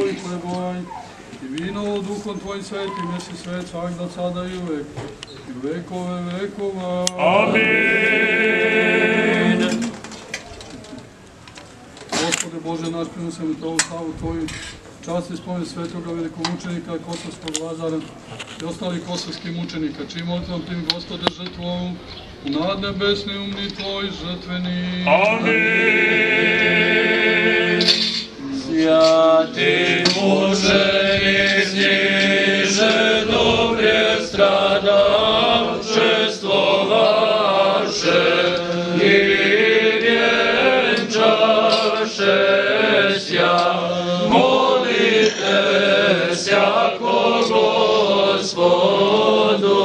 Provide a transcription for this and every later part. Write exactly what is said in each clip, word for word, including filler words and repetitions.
Tvojih hlebovanj i vino Duhom Tvojim svetim, jesi svet svakda, sada i uvek, i u vekove vekova. Amin. Gospode Bože naš, prinosimo Te ovu slavu Tvoju, čast i spomen svetoga velikomučenika Kosovskog Lazara i ostalih kosovskih mučenika, čim molitvom tim, Gospode, žrtvom u nadnebesni umni Tvoj žrtveni. Amin. Святый мученик, ниже добре страдавшествовавше и венчавшеся, молитеся ко Господу,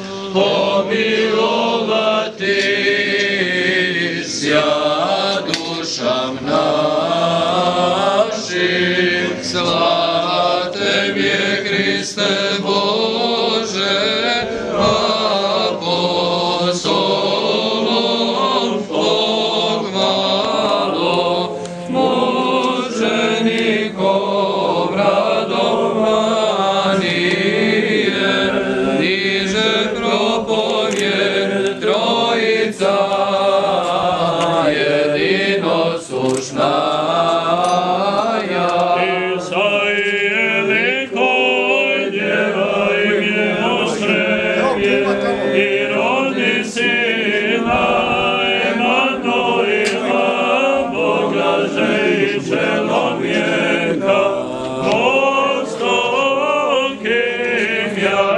помиловатися душам нашим. Слава Тебе, Христе Боже, апостолом похвало, мучеников радование, ниже проповедь Троица единосущная. Человека, Господь, я